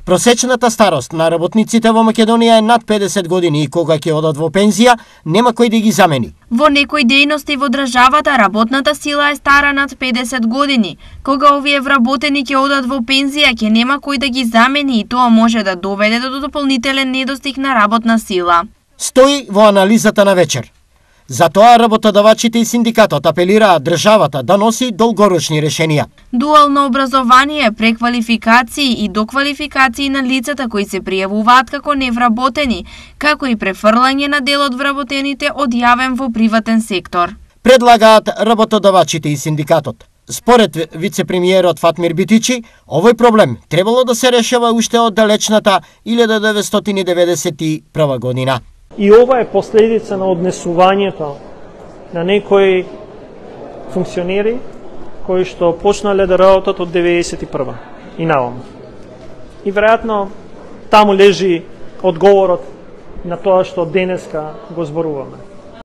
Просечната старост на работниците во Македонија е над 50 години и кога ќе одат во пензија, нема кој да ги замени. Во некои дејности во државата работната сила е стара над 50 години. Кога овие вработени ќе одат во пензија, ќе нема кој да ги замени и тоа може да доведе до дополнителен недостиг на работна сила. Стои во анализата на вечер. Затоа работодавачите и синдикатот апелираат државата да носи долгорочни решенија. Дуално образование, преквалификации и доквалификации на лицата кои се пријавуваат како невработени, како и префрлање на дел од вработените од јавен во приватен сектор. Предлагаат работодавачите и синдикатот. Според вице-премиерот Фатмир Битичи, овој проблем требало да се решава уште од далечната 1991 година. И ова е последица на однесувањето на некои функционери кои што почнале да работат од 91 и наваму. И веројатно таму лежи одговорот на тоа што денеска го зборуваме.